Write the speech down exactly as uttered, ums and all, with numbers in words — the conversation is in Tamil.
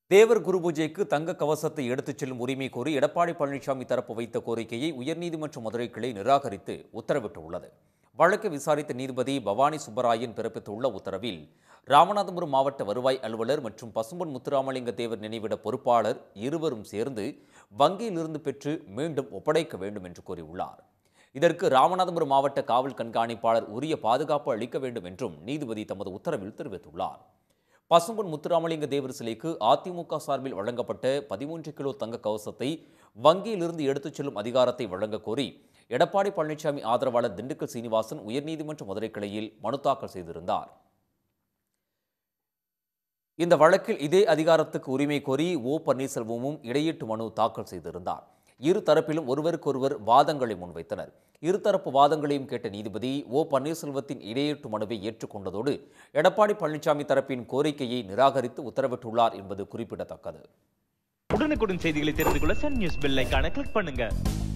தேவர் குரு பூஜைக்கு தங்க கவசத்தை எடுத்துச் செல்லும் உரிமை கோரி எடப்பாடி பழனிசாமி தரப்பு வைத்த கோரிக்கையை உயர்நீதிமன்ற மதுரை கிளை நிராகரித்து உத்தரவிட்டுள்ளது. வழக்கை விசாரித்த நீதிபதி பவானி சுப்பராயன் பிறப்பித்துள்ள உத்தரவில், ராமநாதபுரம் மாவட்ட வருவாய் அலுவலர் மற்றும் பசும்பொன் முத்துராமலிங்க தேவர் நினைவிட பொறுப்பாளர் இருவரும் சேர்ந்து வங்கியிலிருந்து பெற்று மீண்டும் ஒப்படைக்க வேண்டும் என்று கூறியுள்ளார். இதற்கு ராமநாதபுரம் மாவட்ட காவல் கண்காணிப்பாளர் உரிய பாதுகாப்பு அளிக்க வேண்டும் என்றும் நீதிபதி தமது உத்தரவில் தெரிவித்துள்ளார். பசும்பொன் முத்துராமலிங்க தேவர் சிலைக்கு அதிமுக சார்பில் வழங்கப்பட்ட பதிமூன்று கிலோ தங்க கவசத்தை வங்கியிலிருந்து எடுத்துச் செல்லும் அதிகாரத்தை வழங்க கோரி எடப்பாடி பழனிசாமி ஆதரவாளர் திண்டுக்கல் சீனிவாசன் உயர்நீதிமன்ற மதுரை கிளையில் மனு தாக்கல் செய்திருந்தார். இந்த வழக்கில் இதே அதிகாரத்துக்கு உரிமை கோரி ஓ பன்னீர்செல்வமும் இடையீட்டு மனு தாக்கல் செய்திருந்தார். இரு தரப்பிலும் ஒருவருக்கொருவர் வாதங்களை முன்வைத்தனர். இருதரப்பு வாதங்களையும் கேட்ட நீதிபதி ஓ பன்னீர்செல்வத்தின் இடையீட்டு மனுவை ஏற்றுக்கொண்டதோடு எடப்பாடி பழனிசாமி தரப்பின் கோரிக்கையை நிராகரித்து உத்தரவிட்டுள்ளார் என்பது குறிப்பிடத்தக்கது. உடனுக்குடன் செய்திகளை தெரிந்து கொள்ள சன் நியூஸ் பெல் ஐகானை கிளிக் பண்ணுங்க.